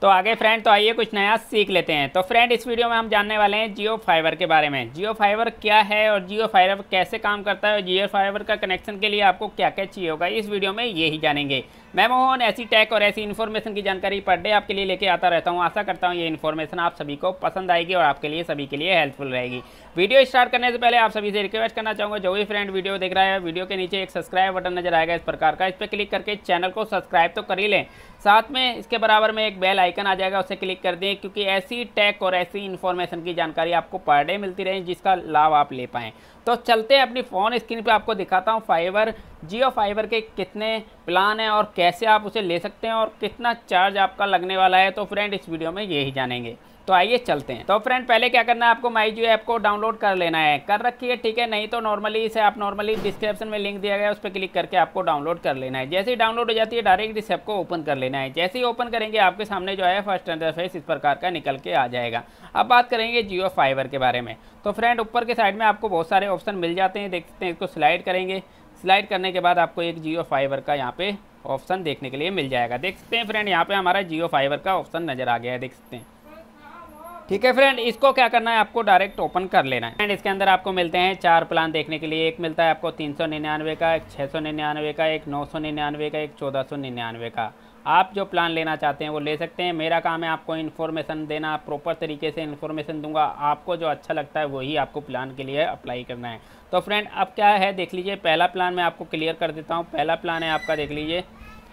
तो आगे फ्रेंड, तो आइए कुछ नया सीख लेते हैं। तो फ्रेंड, इस वीडियो में हम जानने वाले हैं जियो फाइबर के बारे में। जियो फाइबर क्या है और जियो फाइबर कैसे काम करता है और जियो फाइबर का कनेक्शन के लिए आपको क्या क्या चाहिए होगा, इस वीडियो में यही जानेंगे। मैं मोहन ऐसी टेक और ऐसी इन्फॉर्मेशन की जानकारी पर डे आपके लिए लेके आता रहता हूँ। आशा करता हूँ ये इन्फॉर्मेशन आप सभी को पसंद आएगी और आपके लिए सभी के लिए हेल्पफुल रहेगी। वीडियो स्टार्ट करने से पहले आप सभी से रिक्वेस्ट करना चाहूँगा, जो भी फ्रेंड वीडियो देख रहा है, वीडियो के नीचे एक सब्सक्राइब बटन नजर आएगा इस प्रकार का, इस पर क्लिक करके चैनल को सब्सक्राइब तो कर ही लें। साथ में इसके बराबर में एक बेल आइकन आ जाएगा, उसे क्लिक कर दें, क्योंकि ऐसी टेक और ऐसी इन्फॉर्मेशन की जानकारी आपको पर डे मिलती रहे जिसका लाभ आप ले पाएँ। तो चलते हैं अपनी फ़ोन स्क्रीन पे आपको दिखाता हूँ फाइबर, जियो फाइबर के कितने प्लान हैं और कैसे आप उसे ले सकते हैं और कितना चार्ज आपका लगने वाला है। तो फ्रेंड, इस वीडियो में यही जानेंगे। तो आइए चलते हैं। तो फ्रेंड, पहले क्या करना है, आपको माई जियो ऐप को डाउनलोड कर लेना है। कर रखी है, ठीक है। नहीं तो नॉर्मली इसे आप नॉर्मली डिस्क्रिप्शन में लिंक दिया गया है, उस पर क्लिक करके आपको डाउनलोड कर लेना है। जैसे ही डाउनलोड हो जाती है, डायरेक्ट इस ऐप को ओपन कर लेना है। जैसे ही ओपन करेंगे, आपके सामने जो है फर्स्ट इंटरफेस इस प्रकार का निकल के आ जाएगा। अब बात करेंगे जियो फाइबर के बारे में। तो फ्रेंड, ऊपर के साइड में आपको बहुत सारे ऑप्शन मिल जाते हैं, देख सकते हैं। इसको स्लाइड करेंगे, स्लाइड करने के बाद आपको एक जियो फाइबर का यहाँ पे ऑप्शन देखने के लिए मिल जाएगा। देख सकते हैं फ्रेंड, यहाँ पे हमारा जियो फाइबर का ऑप्शन नजर आ गया है, देख सकते हैं। ठीक है फ्रेंड, इसको क्या करना है, आपको डायरेक्ट ओपन कर लेना है। फ्रेंड, इसके अंदर आपको मिलते हैं 4 प्लान देखने के लिए। एक मिलता है आपको 399 का, एक 699 का, एक 999 का, एक 1499 का। आप जो प्लान लेना चाहते हैं वो ले सकते हैं। मेरा काम है आपको इन्फॉर्मेशन देना, प्रॉपर तरीके से इन्फॉर्मेशन दूंगा। आपको जो अच्छा लगता है वही आपको प्लान के लिए अप्लाई करना है। तो फ्रेंड, अब क्या है देख लीजिए। पहला प्लान मैं आपको क्लियर कर देता हूँ। पहला प्लान है आपका, देख लीजिए,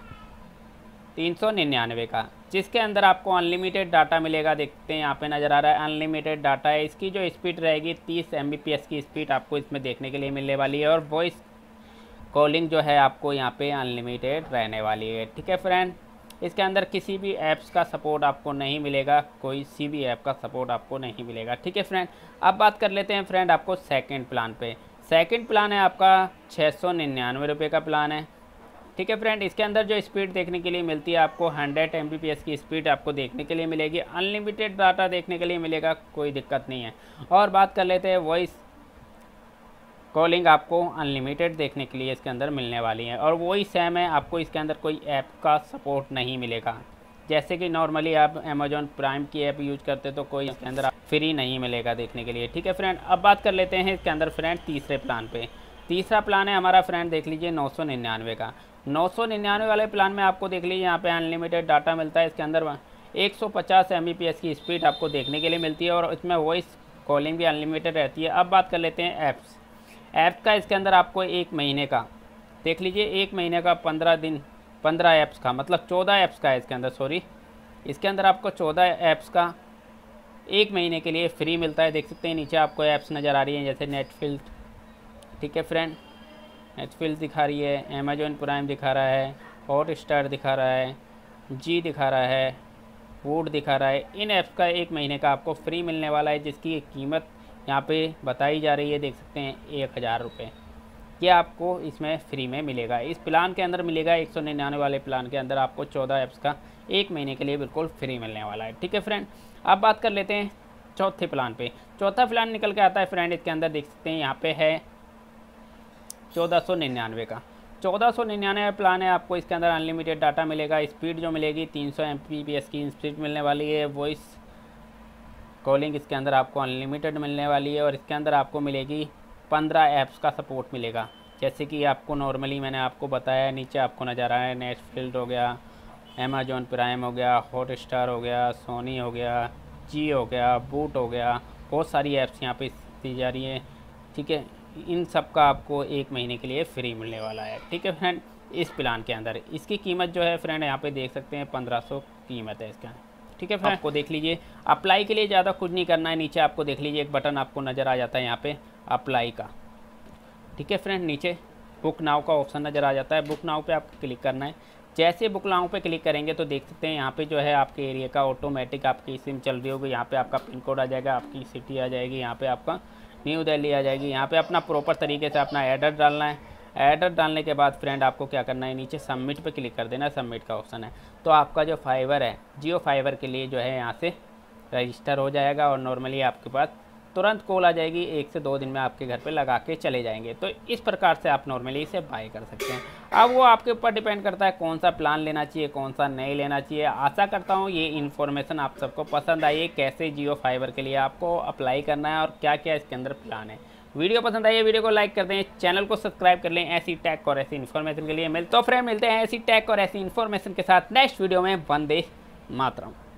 399 का, जिसके अंदर आपको अनलिमिटेड डाटा मिलेगा। देखते हैं यहाँ पे नज़र आ रहा है अनलिमिटेड डाटा है। इसकी जो स्पीड रहेगी 30 Mbps की स्पीड आपको इसमें देखने के लिए मिलने वाली है। और वॉइस कॉलिंग जो है आपको यहाँ पे अनलिमिटेड रहने वाली है। ठीक है फ्रेंड, इसके अंदर किसी भी ऐप्स का सपोर्ट आपको नहीं मिलेगा, कोई सी भी ऐप का सपोर्ट आपको नहीं मिलेगा। ठीक है फ्रेंड, अब बात कर लेते हैं फ्रेंड आपको सेकंड प्लान पे। सेकंड प्लान है आपका 699 रुपये का प्लान है। ठीक है फ्रेंड, इसके अंदर जो स्पीड देखने के लिए मिलती है आपको 100 Mbps की स्पीड आपको देखने के लिए मिलेगी। अनलिमिटेड डाटा देखने के लिए मिलेगा, कोई दिक्कत नहीं है। और बात कर लेते हैं वॉइस कॉलिंग, आपको अनलिमिटेड देखने के लिए इसके अंदर मिलने वाली है। और वही सेम है, आपको इसके अंदर कोई ऐप का सपोर्ट नहीं मिलेगा। जैसे कि नॉर्मली आप अमेजॉन प्राइम की ऐप यूज करते तो कोई इसके अंदर फ्री नहीं मिलेगा देखने के लिए। ठीक है फ्रेंड, अब बात कर लेते हैं इसके अंदर फ्रेंड तीसरे प्लान पे। तीसरा प्लान है हमारा फ्रेंड, देख लीजिए, 999 का। 999 वाले प्लान में आपको देख लीजिए यहाँ पे अनलिमिटेड डाटा मिलता है। इसके अंदर 150 Mbps की स्पीड आपको देखने के लिए मिलती है और इसमें वॉइस कॉलिंग भी अनलिमिटेड रहती है। अब बात कर लेते हैं ऐप्स। ऐप का इसके अंदर आपको 1 महीने का, देख लीजिए, 1 महीने का 15 दिन, 15 ऐप्स का, मतलब 14 ऐप्स का है इसके अंदर, सॉरी, इसके अंदर आपको 14 ऐप्स का 1 महीने के लिए फ्री मिलता है। देख सकते हैं नीचे आपको ऐप्स नज़र आ रही हैं, जैसे नेटफ्लिक्स, ठीक है फ्रेंड, नेटफ्लिक्स दिखा रही है, अमेजॉन प्राइम दिखा रहा है, हॉटस्टार दिखा रहा है, जी दिखा रहा है, वूड दिखा रहा है। इन ऐप्स का 1 महीने का आपको फ्री मिलने वाला है, जिसकी कीमत यहाँ पे बताई जा रही है, देख सकते हैं 1000 रुपये। ये आपको इसमें फ्री में मिलेगा। इस प्लान के अंदर मिलेगा, 199 वाले प्लान के अंदर आपको 14 ऐप्स का 1 महीने के लिए बिल्कुल फ्री मिलने वाला है। ठीक है फ्रेंड, अब बात कर लेते हैं चौथे प्लान पे। चौथा प्लान निकल के आता है फ्रेंड, इसके अंदर देख सकते हैं यहाँ पे है 1499 का। 1499 प्लान है आपको, इसके अंदर अनलिमिटेड डाटा मिलेगा। स्पीड जो मिलेगी 300 Mbps की स्पीड मिलने वाली है। वॉइस कॉलिंग इसके अंदर आपको अनलिमिटेड मिलने वाली है और इसके अंदर आपको मिलेगी 15 ऐप्स का सपोर्ट मिलेगा। जैसे कि आपको नॉर्मली मैंने आपको बताया, नीचे आपको नज़र आ रहा है नेटफ्लिक्स हो गया, अमेजॉन प्राइम हो गया, हॉटस्टार हो गया, सोनी हो गया, जी हो गया, बूट हो गया, बहुत सारी ऐप्स यहाँ पे दी जा रही हैं। ठीक है, इन सब का आपको 1 महीने के लिए फ्री मिलने वाला है। ठीक है फ्रेंड, इस प्लान के अंदर इसकी कीमत जो है फ्रेंड यहाँ पे देख सकते हैं 1500 कीमत है इसका। ठीक है फ्रेंड, आपको देख लीजिए, अप्लाई के लिए ज़्यादा कुछ नहीं करना है। नीचे आपको देख लीजिए एक बटन आपको नज़र आ जाता है यहाँ पे अप्लाई का। ठीक है फ्रेंड, नीचे बुक नाउ का ऑप्शन नज़र आ जाता है। बुक नाउ पे आपको क्लिक करना है। जैसे बुक नाउ पे क्लिक करेंगे तो देख सकते हैं यहाँ पे जो है आपके एरिया का ऑटोमेटिक आपकी सिम चल रही होगी। यहाँ पे आपका पिन कोड आ जाएगा, आपकी सिटी आ जाएगी, यहाँ पे आपका न्यू दिल्ली आ जाएगी। यहाँ पे अपना प्रॉपर तरीके से अपना एड्रेस डालना है। एड्रेस डालने के बाद फ्रेंड आपको क्या करना है, नीचे सबमिट पे क्लिक कर देना। सबमिट का ऑप्शन है, तो आपका जो फाइबर है जियो फाइबर के लिए जो है यहाँ से रजिस्टर हो जाएगा और नॉर्मली आपके पास तुरंत कॉल आ जाएगी, 1 से 2 दिन में आपके घर पे लगा के चले जाएंगे। तो इस प्रकार से आप नॉर्मली इसे बाय कर सकते हैं। अब वो आपके ऊपर डिपेंड करता है कौन सा प्लान लेना चाहिए, कौन सा नहीं लेना चाहिए। आशा करता हूँ ये इन्फॉर्मेशन आप सबको पसंद आई है, कैसे जियो फाइबर के लिए आपको अप्लाई करना है और क्या क्या इसके अंदर प्लान है। वीडियो पसंद आई है, वीडियो को लाइक कर दें, चैनल को सब्सक्राइब कर लें ऐसी टैग और ऐसी इन्फॉर्मेशन के लिए। मिलते हैं ऐसी टैग और ऐसी इन्फॉर्मेशन के साथ नेक्स्ट वीडियो में। वंदे मातरम।